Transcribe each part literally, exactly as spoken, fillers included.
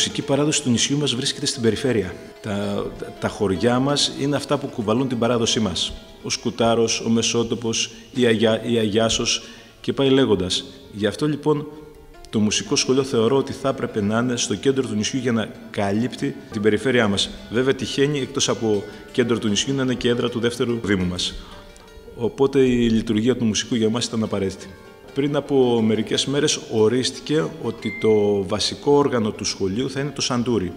μουσική παράδοση του νησιού μας βρίσκεται στην περιφέρεια. Τα, τα χωριά μας είναι αυτά που κουβαλούν την παράδοσή μας. Ο Σκουτάρος, ο Μεσότοπος, η, Αγιά, η Αγιάσος και πάει λέγοντας. Γι' αυτό λοιπόν το μουσικό σχολείο θεωρώ ότι θα έπρεπε να είναι στο κέντρο του νησιού για να καλύπτει την περιφέρειά μας. Βέβαια τυχαίνει εκτός από κέντρο του νησιού να είναι και έδρα του δεύτερου δήμου μας. Οπότε η λειτουργία του μουσικού για μας ήταν απαραίτητη. Πριν από μερικές μέρες ορίστηκε ότι το βασικό όργανο του σχολείου θα είναι το σαντούρι.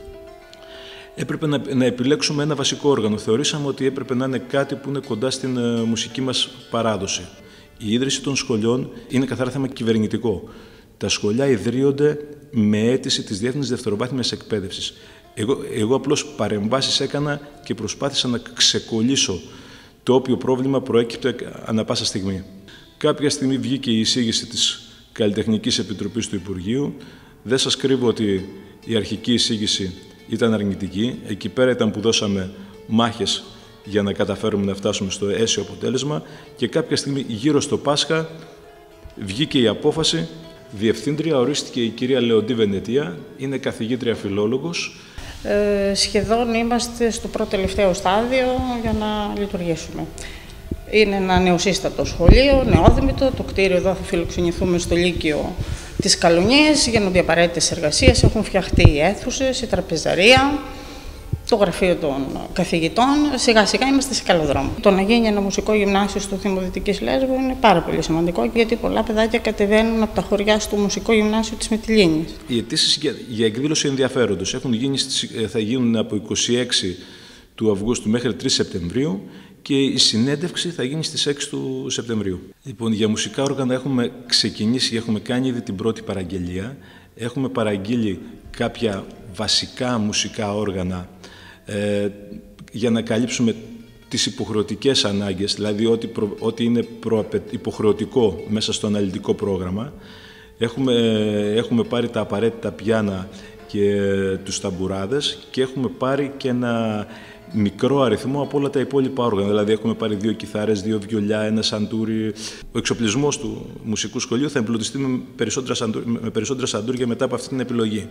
Έπρεπε να, να επιλέξουμε ένα βασικό όργανο. Θεωρήσαμε ότι έπρεπε να είναι κάτι που είναι κοντά στην uh, μουσική μας παράδοση. Η ίδρυση των σχολείων είναι καθαρά θέμα κυβερνητικό. Τα σχολεία ιδρύονται με αίτηση της Διεύθυνσης Δευτεροβάθμιας Εκπαίδευσης. Εγώ, εγώ απλώς παρεμβάσεις έκανα και προσπάθησα να ξεκολλήσω το όποιο πρόβλημα προέκυπτε ανά πάσα στιγμή. Κάποια στιγμή βγήκε η εισήγηση της Καλλιτεχνικής Επιτροπής του Υπουργείου. Δεν σας κρύβω ότι η αρχική εισήγηση ήταν αρνητική. Εκεί πέρα ήταν που δώσαμε μάχες για να καταφέρουμε να φτάσουμε στο αίσιο αποτέλεσμα και κάποια στιγμή γύρω στο Πάσχα βγήκε η απόφαση. Διευθύντρια ορίστηκε η κυρία Λεοντή Βενετία, είναι καθηγήτρια φιλόλογος. Ε, σχεδόν είμαστε στο πρώτο τελευταίο στάδιο για να λειτουργήσουμε. Είναι ένα νεοσύστατο σχολείο, νεόδημητο. Το κτίριο εδώ θα φιλοξενηθούμε στο Λύκειο της Καλουνίας. Γίνονται απαραίτητες εργασίες, έχουν φτιαχτεί οι αίθουσες, η τραπεζαρία, το γραφείο των καθηγητών. Σιγά σιγά είμαστε σε καλό δρόμο. Το να γίνει ένα μουσικό γυμνάσιο στο Δήμο Δυτικής Λέσβου είναι πάρα πολύ σημαντικό, γιατί πολλά παιδάκια κατεβαίνουν από τα χωριά στο μουσικό γυμνάσιο της Μυτιλήνης. Οι αιτήσεις για, για εκδήλωση ενδιαφέροντος έχουν γίνει, θα γίνουν από είκοσι έξι του Αυγούστου μέχρι τρεις Σεπτεμβρίου και η συνέντευξη θα γίνει στις έξι του Σεπτεμβρίου. Λοιπόν, για μουσικά όργανα έχουμε ξεκινήσει, έχουμε κάνει ήδη την πρώτη παραγγελία. Έχουμε παραγγείλει κάποια βασικά μουσικά όργανα ε, για να καλύψουμε τις υποχρεωτικές ανάγκες, δηλαδή ό,τι, προ, ό,τι είναι προ, υποχρεωτικό μέσα στο αναλυτικό πρόγραμμα. Έχουμε, έχουμε πάρει τα απαραίτητα πιάνα και τους ταμπουράδες και έχουμε πάρει και ένα μικρό αριθμό από όλα τα υπόλοιπα όργανα. Δηλαδή έχουμε πάρει δύο κιθάρες, δύο βιολιά, ένα σαντούρι. Ο εξοπλισμός του μουσικού σχολείου θα εμπλουτιστεί με περισσότερα, σαντούρια, με περισσότερα σαντούρια μετά από αυτή την επιλογή.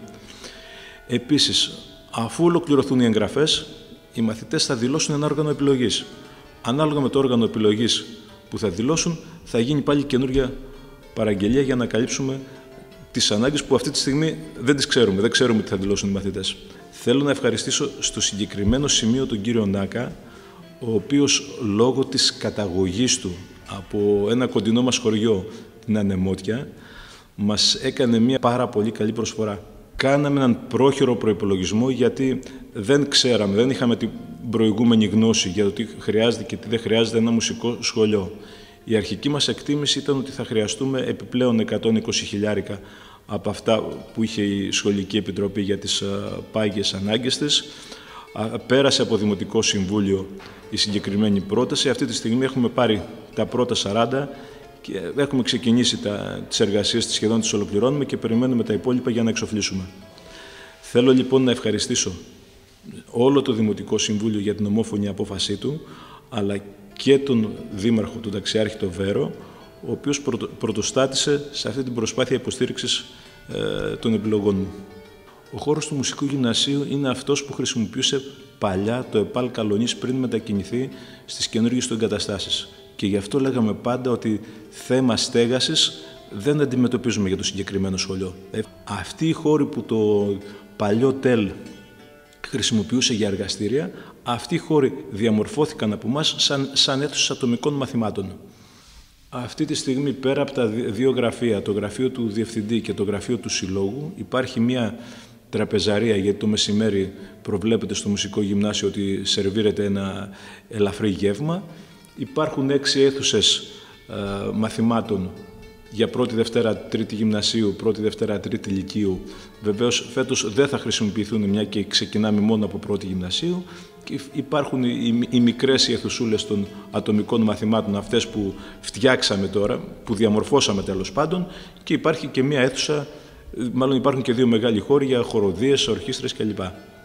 Επίσης, αφού ολοκληρωθούν οι εγγραφές, οι μαθητές θα δηλώσουν ένα όργανο επιλογής. Ανάλογα με το όργανο επιλογής που θα δηλώσουν, θα γίνει πάλι καινούργια παραγγελία για να καλύψουμε τις ανάγκες που αυτή τη στιγμή δεν τις ξέρουμε. Δεν ξέρουμε τι θα δηλώσουν οι μαθητές. Θέλω να ευχαριστήσω στο συγκεκριμένο σημείο τον κύριο Νάκα, ο οποίος λόγω της καταγωγής του από ένα κοντινό μας χωριό, την Ανεμότια, μας έκανε μια πάρα πολύ καλή προσφορά. Κάναμε έναν πρόχειρο προϋπολογισμό γιατί δεν ξέραμε, δεν είχαμε την προηγούμενη γνώση για το τι χρειάζεται και τι δεν χρειάζεται ένα μουσικό σχολείο. Η αρχική μας εκτίμηση ήταν ότι θα χρειαστούμε επιπλέον εκατόν είκοσι χιλιάρικα από αυτά που είχε η Σχολική Επιτροπή για τις πάγιες ανάγκες της. Πέρασε από Δημοτικό Συμβούλιο η συγκεκριμένη πρόταση. Αυτή τη στιγμή έχουμε πάρει τα πρώτα σαράντα και έχουμε ξεκινήσει τα, τις εργασίες, σχεδόν τις ολοκληρώνουμε και περιμένουμε τα υπόλοιπα για να εξοφλήσουμε. Θέλω λοιπόν να ευχαριστήσω όλο το Δημοτικό Συμβούλιο για την ομόφωνη απόφασή του, αλλά και τον Δήμαρχο, τον Ταξιάρχη τον Βέρο, ο οποίος πρωτο, πρωτοστάτησε σε αυτή την προσπάθεια υποστήριξης ε, των επιλογών μου. Ο χώρος του Μουσικού Γυμνασίου είναι αυτός που χρησιμοποιούσε παλιά το ΕΠΑΛ Καλονής πριν μετακινηθεί στις καινούργιες του εγκαταστάσεις. Και γι' αυτό λέγαμε πάντα ότι θέμα στέγασης δεν αντιμετωπίζουμε για το συγκεκριμένο σχολείο. Αυτοί οι χώροι που το παλιό ΤΕΛ χρησιμοποιούσε για εργαστήρια, αυτοί οι χώροι διαμορφώθηκαν από εμάς σαν, σαν αίθουσες ατομικών μαθημάτων. Αυτή τη στιγμή, πέρα από τα δύο γραφεία, το γραφείο του Διευθυντή και το γραφείο του Συλλόγου, υπάρχει μια τραπεζαρία, γιατί το μεσημέρι προβλέπεται στο Μουσικό Γυμνάσιο ότι σερβίρεται ένα ελαφρύ γεύμα. Υπάρχουν έξι αίθουσες ε, μαθημάτων για πρώτη, Δευτέρα, Τρίτη Γυμνασίου, πρώτη, Δευτέρα, Τρίτη Λυκείου. Βεβαίως, φέτος δεν θα χρησιμοποιηθούν, μια και ξεκινάμε μόνο από πρώτη Γυμνασίου. Και υπάρχουν οι, οι μικρές αιθουσούλες των ατομικών μαθημάτων, αυτές που φτιάξαμε τώρα, που διαμορφώσαμε τέλος πάντων, και υπάρχει και μια αίθουσα, μάλλον υπάρχουν και δύο μεγάλοι χώροι για χοροδίες, ορχήστρες κλπ.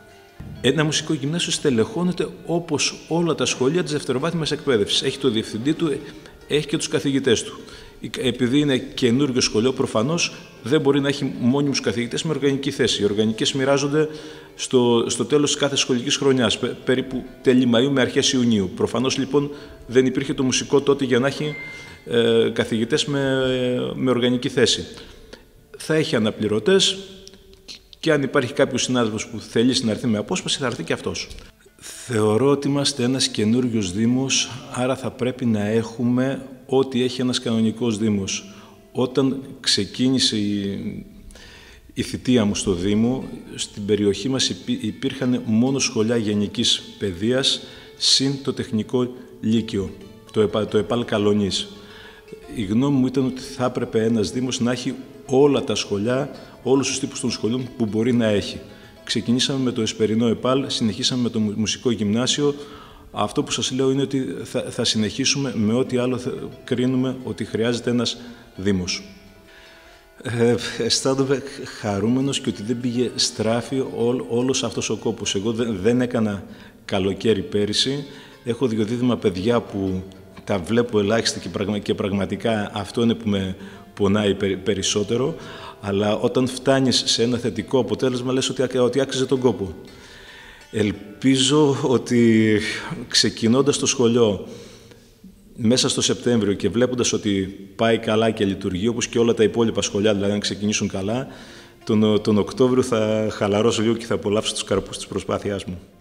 Ένα μουσικό γυμνάσιο στελεχώνεται όπως όλα τα σχολεία της δευτεροβάθμιας εκπαίδευσης. Έχει το διευθυντή του, έχει και τους καθηγητές του. Επειδή είναι καινούργιο σχολείο, προφανώς δεν μπορεί να έχει μόνιμους καθηγητές με οργανική θέση. Οι οργανικές μοιράζονται στο, στο τέλος της κάθε σχολικής χρονιάς, περίπου τέλη Μαΐου με αρχές Ιουνίου. Προφανώς λοιπόν δεν υπήρχε το μουσικό τότε για να έχει ε, καθηγητές με, με οργανική θέση. Θα έχει αναπληρωτές και αν υπάρχει κάποιος συνάδελφος που θελήσει να έρθει με απόσπαση, θα έρθει και αυτός. Θεωρώ ότι είμαστε ένας καινούριος δήμος, άρα θα πρέπει να έχουμε ό,τι έχει ένας κανονικός δήμος. Όταν ξεκίνησε η, η θητεία μου στο Δήμο, στην περιοχή μας υπήρχαν μόνο σχολιά γενικής παιδείας, συν το τεχνικό λύκειο, το, ΕΠΑ, το ΕΠΑΛ Καλονής. Η γνώμη μου ήταν ότι θα έπρεπε ένας Δήμος να έχει όλα τα σχολιά, όλους τους τύπους των σχολείων που μπορεί να έχει. Ξεκινήσαμε με το Εσπερινό ΕΠΑΛ, συνεχίσαμε με το Μουσικό Γυμνάσιο. Αυτό που σας λέω είναι ότι θα, θα συνεχίσουμε με ό,τι άλλο θα κρίνουμε ότι χρειάζεται ένας Δήμος. Ε, αισθάνομαι χαρούμενος και ότι δεν πήγε στράφη ό, όλος αυτός ο κόπος. Εγώ δεν, δεν έκανα καλοκαίρι πέρυσι. Έχω δύο δίδυμα παιδιά που τα βλέπω ελάχιστα και, πραγμα, και πραγματικά αυτό είναι που με πονάει περισσότερο. Αλλά όταν φτάνεις σε ένα θετικό αποτέλεσμα, λες ότι, ότι άξιζε τον κόπο. Ελπίζω ότι ξεκινώντας το σχολείο μέσα στο Σεπτέμβριο και βλέποντας ότι πάει καλά και λειτουργεί, όπως και όλα τα υπόλοιπα σχολεία, δηλαδή αν ξεκινήσουν καλά, τον, τον Οκτώβριο θα χαλαρώσω λίγο και θα απολαύσω τους καρπούς της προσπάθειάς μου.